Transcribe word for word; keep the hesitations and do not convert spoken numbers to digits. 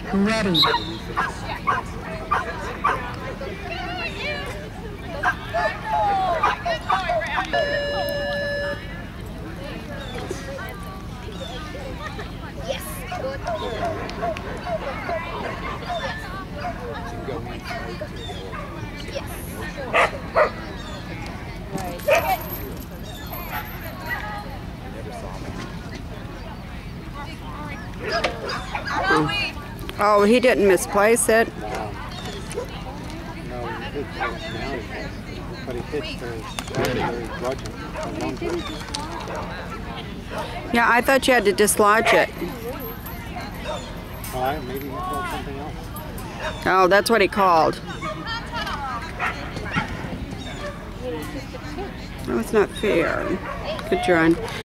Ready. Yes. Good. Yes. Oh. Oh, he didn't misplace it. No, he hit now, but he hit very, very grudging. Yeah, I thought you had to dislodge it. All right, maybe he called something else. Oh, that's what he called. That was not fair. Good, John.